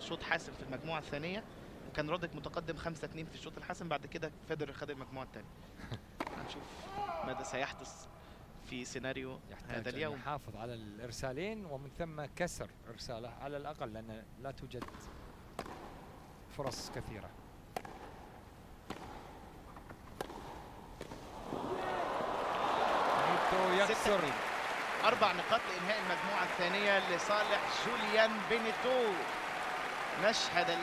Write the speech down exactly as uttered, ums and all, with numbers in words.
شوط حاسم في المجموعه الثانيه، وكان رودك متقدم خمسة اتنين في الشوط الحاسم. بعد كده فيدرر خد المجموعه الثانيه. هنشوف ماذا سيحدث في سيناريو هذا اليوم. يحافظ على الارسالين ومن ثم كسر ارساله على الاقل، لان لا توجد فرص كثيره. يكسر أربع نقاط لإنهاء المجموعة الثانية لصالح جوليان بينيتو. مشهد